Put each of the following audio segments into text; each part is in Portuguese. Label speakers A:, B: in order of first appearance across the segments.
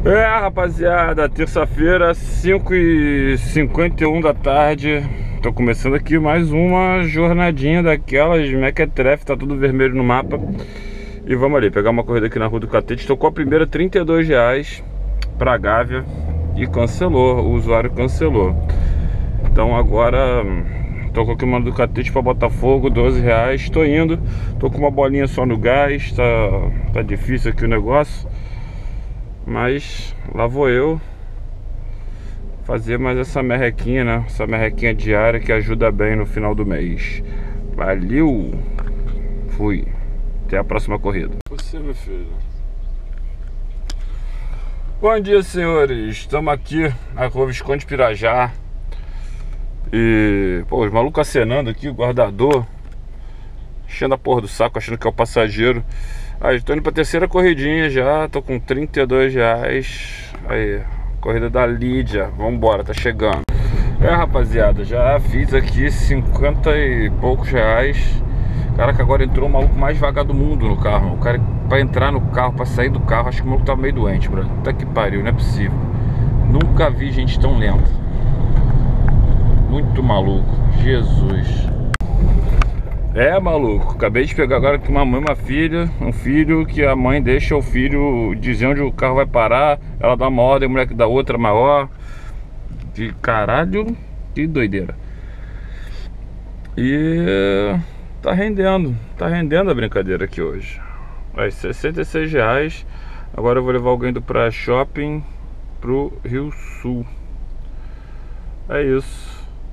A: Rapaziada, terça-feira, 5h51 da tarde. Tô começando aqui mais uma jornadinha daquelas mequetrefe, tá tudo vermelho no mapa. E vamos ali, pegar uma corrida aqui na Rua do Catete. Tocou a primeira R$32 pra Gávea e cancelou, o usuário cancelou. Então agora tô aqui uma do Catete pra Botafogo, R$12. Tô indo, tô com uma bolinha só no gás, tá difícil aqui o negócio. Mas lá vou eu fazer mais essa merrequinha, né? Essa merrequinha diária que ajuda bem no final do mês. Valeu! Fui! Até a próxima corrida. Você, meu filho. Bom dia, senhores. Estamos aqui na Rua Visconde Pirajá. E, pô, os malucos acenando aqui, o guardador enchendo a porra do saco, achando que é o passageiro. Aí, tô indo pra terceira corridinha já, tô com R$32. Aí, corrida da Lídia, vambora, tá chegando. Rapaziada, já fiz aqui 50 e poucos reais. Caraca, agora entrou o maluco mais vagar do mundo no carro. O cara, pra entrar no carro, pra sair do carro, acho que o maluco tava meio doente, brother. Puta que pariu, não é possível. Nunca vi gente tão lenta. Muito maluco, Jesus. Maluco, acabei de pegar agora aqui uma mãe e uma filha. Um filho que a mãe deixa o filho dizer onde o carro vai parar. Ela dá uma ordem, o moleque dá outra maior. De caralho, que doideira. E tá rendendo a brincadeira aqui hoje. Vai, R$66. Agora eu vou levar alguém do Praia Shopping pro Rio Sul. É isso.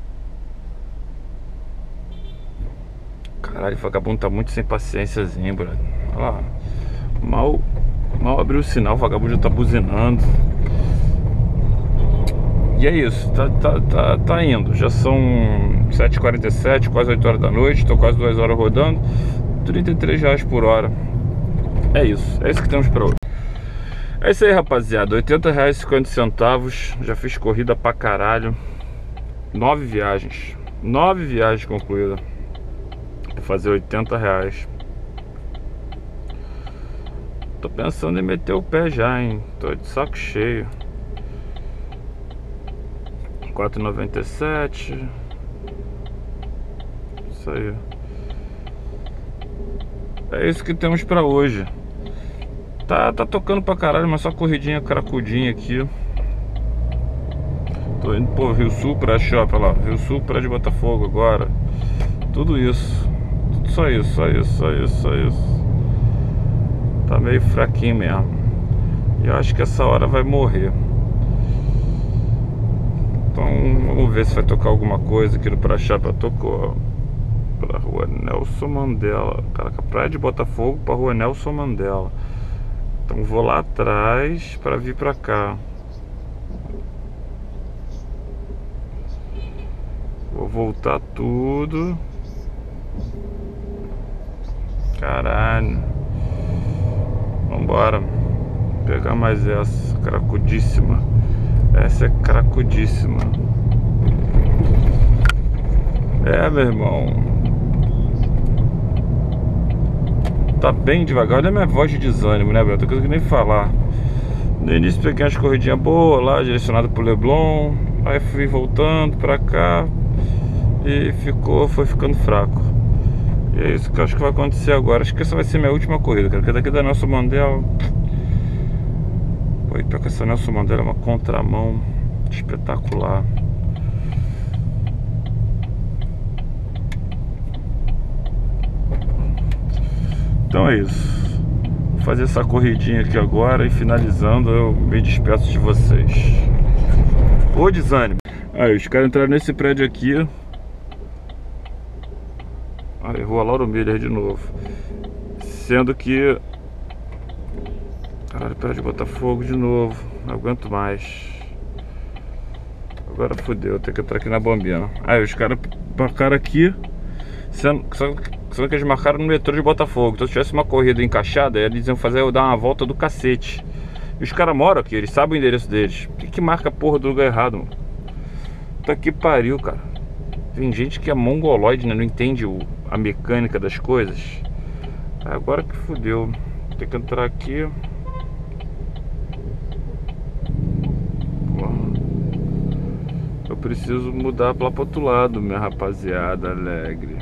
A: Caralho, o vagabundo tá muito sem paciênciazinho, brother. Olha lá. Mal abriu o sinal, o vagabundo já tá buzinando. E é isso, tá indo. Já são 7h47, quase 8 horas da noite. Tô quase 2 horas rodando. R$33 por hora. É isso que temos pra hoje. É isso aí, rapaziada. R$80,50. Já fiz corrida pra caralho. 9 viagens concluídas. Vou fazer R$80. Tô pensando em meter o pé já, hein. Tô de saco cheio. 4,97. Isso aí. É isso que temos pra hoje. Tá tocando pra caralho, mas só corridinha cracudinha aqui. Tô indo pro Rio Sul, pra Shopping, olha lá. Rio Sul, Praia de Botafogo agora. Tudo isso. Só isso. Tá meio fraquinho mesmo. E eu acho que essa hora vai morrer. Então vamos ver se vai tocar alguma coisa aqui no Praia Shopping. Tocou pra Rua Nelson Mandela. Caraca, Praia de Botafogo pra Rua Nelson Mandela. Então vou lá atrás pra vir pra cá. Vou voltar tudo. Caralho. Vambora. Pegar mais essa. Cracudíssima. Essa é cracudíssima. Meu irmão. Tá bem devagar. Olha a minha voz de desânimo, né, Beto? Não tenho que nem falar. No início peguei umas corridinhas boas lá, direcionada pro Leblon. Aí fui voltando pra cá. E foi ficando fraco. E é isso que eu acho que vai acontecer agora. Acho que essa vai ser minha última corrida, cara. Porque daqui da Nelson Mandela. Pô, pior que essa Nelson Mandela é uma contramão espetacular. Então é isso. Vou fazer essa corridinha aqui agora e finalizando eu me despeço de vocês. Ô desânimo. Aí, os caras entraram nesse prédio aqui. Aí, Rua Lauro Miller de novo. Sendo que... Caralho, Praia de Botafogo de novo. Não aguento mais. Agora fodeu, tem que entrar aqui na bombinha. Aí, os caras marcaram aqui. Sendo que eles marcaram no metrô de Botafogo. Então se tivesse uma corrida encaixada, eles iam fazer eu dar uma volta do cacete. E os caras moram aqui, eles sabem o endereço deles. Por que marca a porra do lugar errado, mano? Puta que pariu, cara. Tem gente que é mongoloide, né? Não entende a mecânica das coisas. Agora que fodeu. Tem que entrar aqui. preciso mudar lá pro outro lado, minha rapaziada alegre.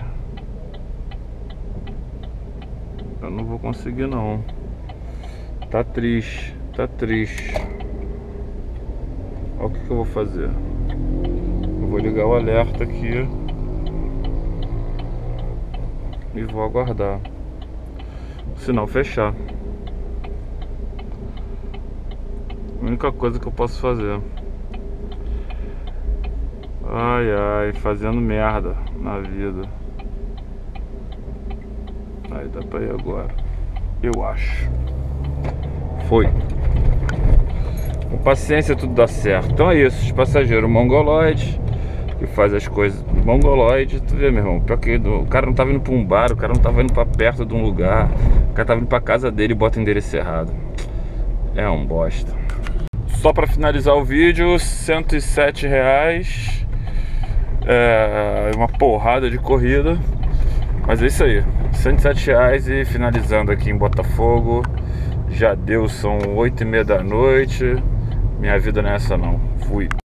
A: Eu não vou conseguir não. Tá triste, tá triste. Olha o que eu vou fazer. Eu vou ligar o alerta aqui e vou aguardar o sinal fechar. A única coisa que eu posso fazer. Ai ai, fazendo merda na vida. Aí dá pra ir agora, eu acho. Foi. Com paciência tudo dá certo. Então é isso, os passageiros mongoloides que faz as coisas mongoloide. Tu vê, meu irmão, pior que o cara não tava indo pra um bar, o cara não tava indo pra perto de um lugar, o cara tava indo pra casa dele e bota o endereço errado. É um bosta. Só pra finalizar o vídeo, R$107. É uma porrada de corrida. Mas é isso aí, R$107 e finalizando aqui em Botafogo. Já deu, são 8h30 da noite. Minha vida não é essa não. Fui.